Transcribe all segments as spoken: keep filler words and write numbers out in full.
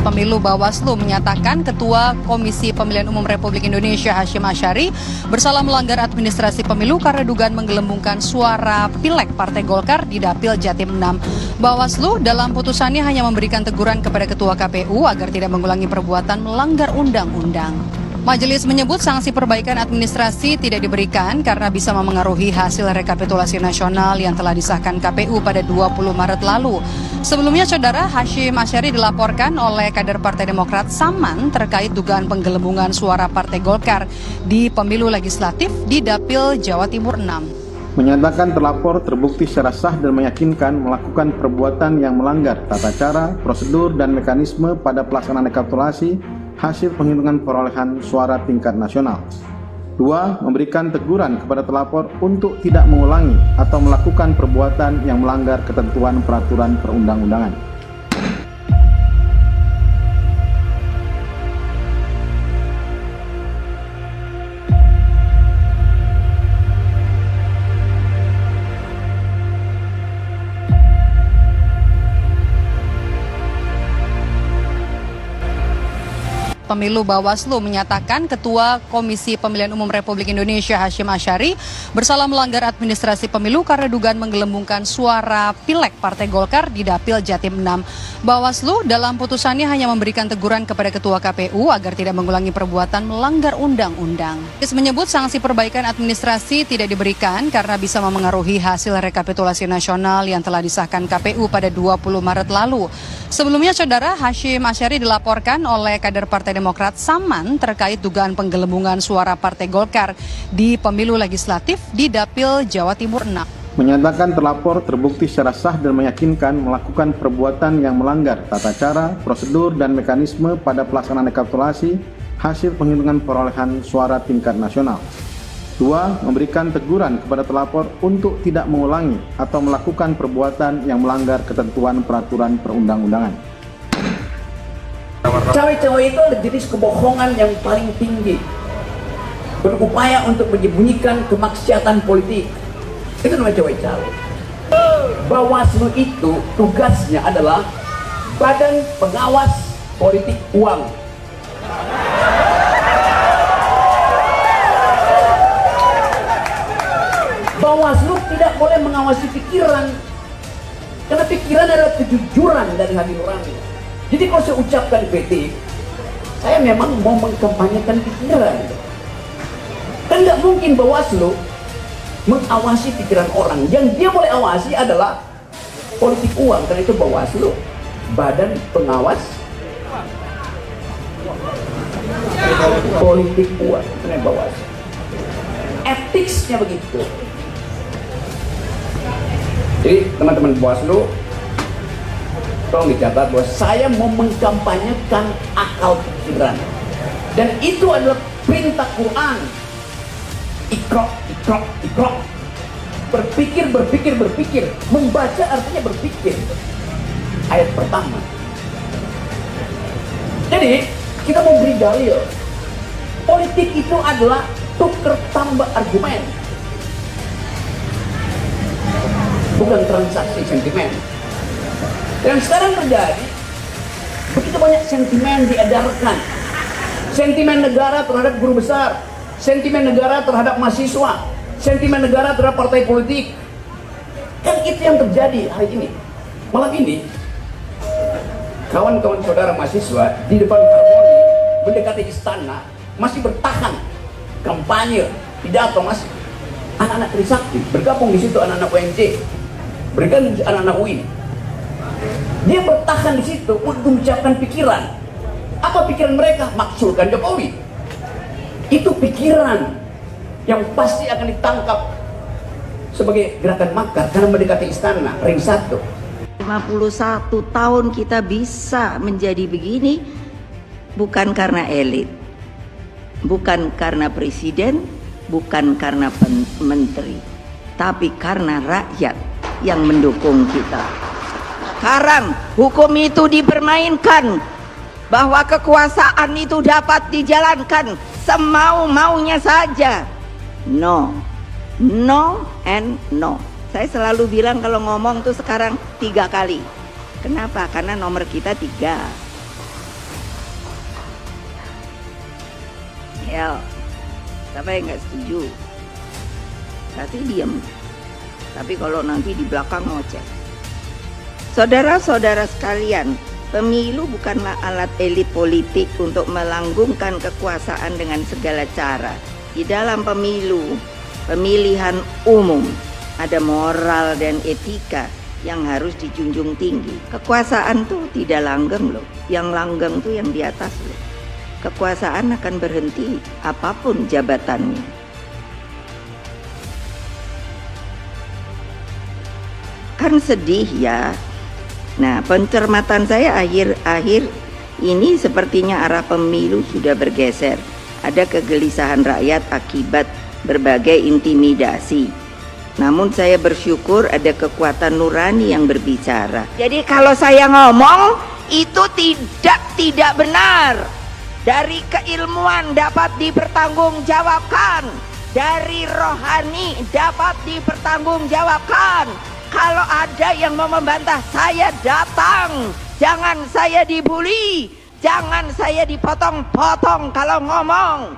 Pemilu Bawaslu menyatakan Ketua Komisi Pemilihan Umum Republik Indonesia Hasyim Asyari bersalah melanggar administrasi pemilu karena dugaan menggelembungkan suara Pileg Partai Golkar di Dapil Jatim enam. Bawaslu dalam putusannya hanya memberikan teguran kepada Ketua K P U agar tidak mengulangi perbuatan melanggar undang-undang. Majelis menyebut sanksi perbaikan administrasi tidak diberikan karena bisa memengaruhi hasil rekapitulasi nasional yang telah disahkan K P U pada dua puluh Maret lalu. Sebelumnya, Saudara, Hasyim Asyari dilaporkan oleh kader Partai Demokrat Saman terkait dugaan penggelembungan suara Partai Golkar di pemilu legislatif di Dapil Jawa Timur enam. Menyatakan terlapor terbukti secara sah dan meyakinkan melakukan perbuatan yang melanggar tata cara, prosedur, dan mekanisme pada pelaksanaan rekapitulasi hasil penghitungan perolehan suara tingkat nasional. Dua, memberikan teguran kepada terlapor untuk tidak mengulangi atau melakukan perbuatan yang melanggar ketentuan peraturan perundang-undangan. Pemilu Bawaslu menyatakan Ketua Komisi Pemilihan Umum Republik Indonesia Hasyim Asyari bersalah melanggar administrasi pemilu karena dugaan menggelembungkan suara Pileg Partai Golkar di Dapil Jatim enam. Bawaslu dalam putusannya hanya memberikan teguran kepada Ketua K P U agar tidak mengulangi perbuatan melanggar undang-undang. Majelis menyebut sanksi perbaikan administrasi tidak diberikan karena bisa memengaruhi hasil rekapitulasi nasional yang telah disahkan K P U pada dua puluh Maret lalu. Sebelumnya, Saudara, Hasyim Asyari dilaporkan oleh kader Partai Demokrat Saman terkait dugaan penggelembungan suara Partai Golkar di pemilu legislatif di Dapil Jawa Timur enam. Menyatakan terlapor terbukti secara sah dan meyakinkan melakukan perbuatan yang melanggar tata cara, prosedur, dan mekanisme pada pelaksanaan rekapitulasi hasil penghitungan perolehan suara tingkat nasional. Dua, memberikan teguran kepada terlapor untuk tidak mengulangi atau melakukan perbuatan yang melanggar ketentuan peraturan perundang-undangan. Cawe-cawe itu adalah jenis kebohongan yang paling tinggi, berupaya untuk menyembunyikan kemaksiatan politik. Itu namanya cawe-cawe. Bawaslu itu tugasnya adalah Badan Pengawas Politik Uang. Bawaslu tidak boleh mengawasi pikiran, karena pikiran adalah kejujuran dari hati nurani. Jadi kalau saya ucapkan P T, saya memang mau mengkampanyekan pikiran. Kan nggak mungkin Bawaslu mengawasi pikiran orang. Yang dia boleh awasi adalah politik uang, karena itu Bawaslu Badan Pengawas Politik Uang, ini Bawaslu. Etiknya begitu. Jadi teman-teman Bawaslu, tolong dicatat bahwa saya mau mengkampanyekan akal pikiran, dan itu adalah perintah Quran. Iqra, iqra, iqra. Berpikir, berpikir, berpikir. Membaca artinya berpikir. Ayat pertama. Jadi kita mau beri dalil. Politik itu adalah tukar tambah argumen, bukan transaksi sentimen. Dan sekarang terjadi begitu banyak sentimen diedarkan. Sentimen negara terhadap guru besar, sentimen negara terhadap mahasiswa, sentimen negara terhadap partai politik. Kan itu yang terjadi hari ini. Malam ini kawan-kawan saudara mahasiswa di depan Harmoni mendekati istana masih bertahan kampanye, pidato masih. Anak-anak Trisakti bergabung di situ, anak-anak U N J, bergabung anak-anak U I. Dia bertahan di situ untuk mengucapkan pikiran. Apa pikiran mereka? Maksulkan Jokowi. Itu pikiran yang pasti akan ditangkap sebagai gerakan makar karena mendekati istana, ring satu. lima puluh satu tahun kita bisa menjadi begini bukan karena elit, bukan karena presiden, bukan karena menteri, tapi karena rakyat yang mendukung kita. Sekarang hukum itu dipermainkan, bahwa kekuasaan itu dapat dijalankan semau-maunya saja. No, no and no. Saya selalu bilang kalau ngomong tuh sekarang tiga kali. Kenapa? Karena nomor kita tiga. Ya, siapa yang nggak setuju? Berarti diam. Tapi kalau nanti di belakang ngoceh. Saudara-saudara sekalian, pemilu bukanlah alat elit politik untuk melanggengkan kekuasaan dengan segala cara. Di dalam pemilu, pemilihan umum, ada moral dan etika yang harus dijunjung tinggi. Kekuasaan tuh tidak langgeng loh. Yang langgeng tuh yang di atas loh. Kekuasaan akan berhenti apapun jabatannya. Kan sedih ya. Nah, pencermatan saya akhir-akhir ini sepertinya arah pemilu sudah bergeser. Ada kegelisahan rakyat akibat berbagai intimidasi. Namun saya bersyukur ada kekuatan nurani yang berbicara. Jadi kalau saya ngomong itu tidak tidak benar. Dari keilmuan dapat dipertanggungjawabkan, dari rohani dapat dipertanggungjawabkan. Kalau ada yang mau membantah, saya datang. Jangan saya dibully, jangan saya dipotong-potong kalau ngomong.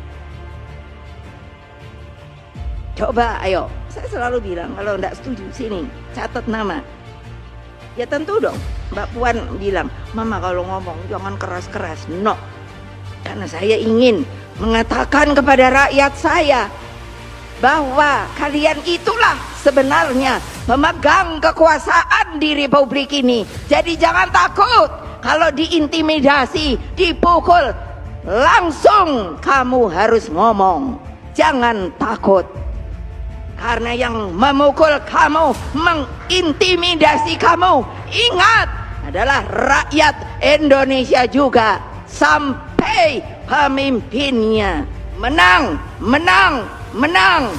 Coba ayo, saya selalu bilang kalau enggak setuju sini catat nama. Ya tentu dong, Mbak Puan bilang, Mama kalau ngomong jangan keras-keras. No, karena saya ingin mengatakan kepada rakyat saya bahwa kalian itulah sebenarnya pemegang kekuasaan di Republik ini. Jadi jangan takut kalau diintimidasi, dipukul, langsung kamu harus ngomong. Jangan takut. Karena yang memukul kamu, mengintimidasi kamu, ingat, adalah rakyat Indonesia juga. Sampai pemimpinnya menang, menang, menang.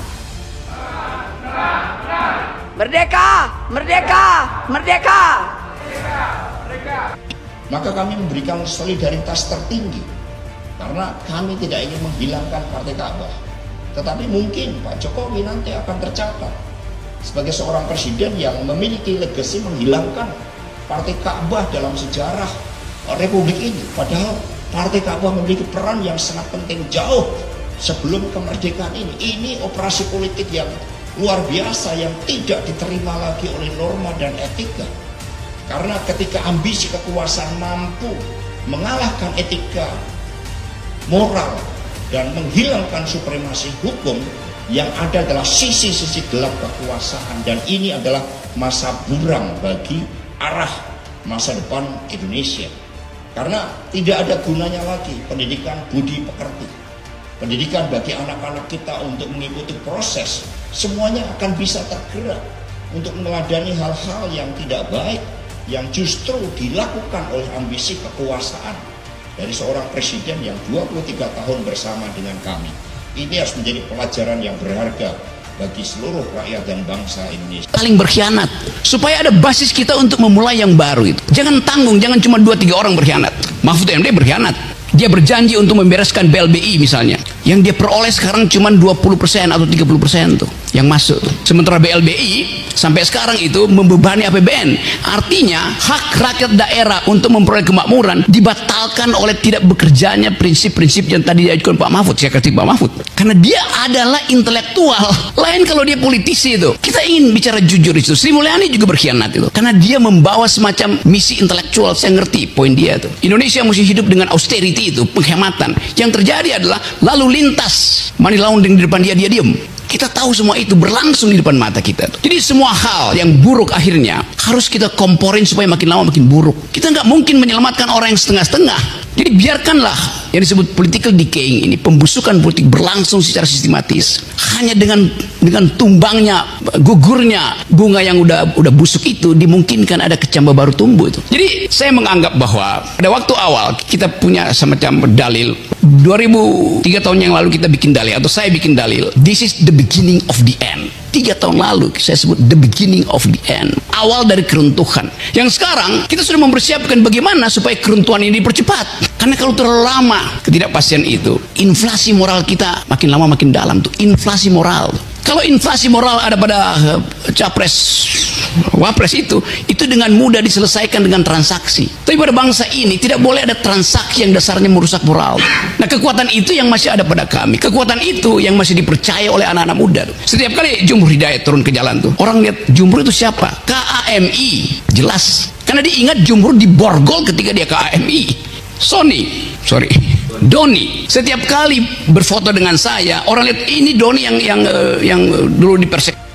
Merdeka, merdeka, merdeka. Maka kami memberikan solidaritas tertinggi karena kami tidak ingin menghilangkan Partai Ka'bah. Tetapi mungkin Pak Jokowi nanti akan tercatat sebagai seorang presiden yang memiliki legasi menghilangkan Partai Ka'bah dalam sejarah Republik ini. Padahal Partai Ka'bah memiliki peran yang sangat penting jauh sebelum kemerdekaan ini. Ini operasi politik yang luar biasa yang tidak diterima lagi oleh norma dan etika. Karena ketika ambisi kekuasaan mampu mengalahkan etika, moral, dan menghilangkan supremasi hukum, yang ada adalah sisi-sisi gelap kekuasaan. Dan ini adalah masa buram bagi arah masa depan Indonesia. Karena tidak ada gunanya lagi pendidikan budi pekerti, pendidikan bagi anak-anak kita untuk mengikuti proses. Semuanya akan bisa tergerak untuk meneladani hal-hal yang tidak baik yang justru dilakukan oleh ambisi kekuasaan dari seorang presiden yang dua puluh tiga tahun bersama dengan kami. Ini harus menjadi pelajaran yang berharga bagi seluruh rakyat dan bangsa Indonesia. Saling berkhianat supaya ada basis kita untuk memulai yang baru itu. Jangan tanggung, jangan cuma dua tiga orang berkhianat. Mahfud M D berkhianat. Dia berjanji untuk membereskan B L B I misalnya. Yang dia peroleh sekarang cuma dua puluh persen atau tiga puluh persen tuh yang masuk tuh. Sementara B L B I sampai sekarang itu membebani A P B N. Artinya hak rakyat daerah untuk memperoleh kemakmuran dibatalkan oleh tidak bekerjanya prinsip-prinsip yang tadi diajukan Pak Mahfud. Saya kritik Pak Mahfud karena dia adalah intelektual. Lain kalau dia politisi itu. Kita ingin bicara jujur itu. Sri Mulyani juga berkhianat itu karena dia membawa semacam misi intelektual. Saya ngerti poin dia tuh. Indonesia mesti hidup dengan austerity itu, penghematan. Yang terjadi adalah lalu lintas money laundering di depan dia, dia diem. Kita tahu semua itu berlangsung di depan mata kita. Jadi semua hal yang buruk akhirnya harus kita komporin supaya makin lama makin buruk. Kita nggak mungkin menyelamatkan orang yang setengah-setengah. Jadi biarkanlah yang disebut political decaying ini, pembusukan politik berlangsung secara sistematis. Hanya dengan dengan tumbangnya, gugurnya bunga yang udah udah busuk itu dimungkinkan ada kecambah baru tumbuh itu. Jadi saya menganggap bahwa pada waktu awal kita punya semacam dalil. dua ribu tiga tahun yang lalu kita bikin dalil atau saya bikin dalil. This is the beginning of the end. Tiga tahun lalu saya sebut the beginning of the end. Awal dari keruntuhan. Yang sekarang kita sudah mempersiapkan bagaimana supaya keruntuhan ini dipercepat. Karena kalau terlalu lama ketidakpastian itu, inflasi moral kita makin lama makin dalam tuh. Inflasi moral. Kalau inflasi moral ada pada uh, capres wapres itu, itu dengan mudah diselesaikan dengan transaksi. Tapi pada bangsa ini tidak boleh ada transaksi yang dasarnya merusak moral. Nah, kekuatan itu yang masih ada pada kami. Kekuatan itu yang masih dipercaya oleh anak-anak muda. Setiap kali Jumhur Hidayat turun ke jalan tuh, orang lihat Jumhur itu siapa? K A M I, jelas. Karena diingat Jumhur diborgol ketika dia K A M I. Sony, sorry, Doni. Setiap kali berfoto dengan saya, orang lihat ini Doni yang yang yang dulu dipersekusi.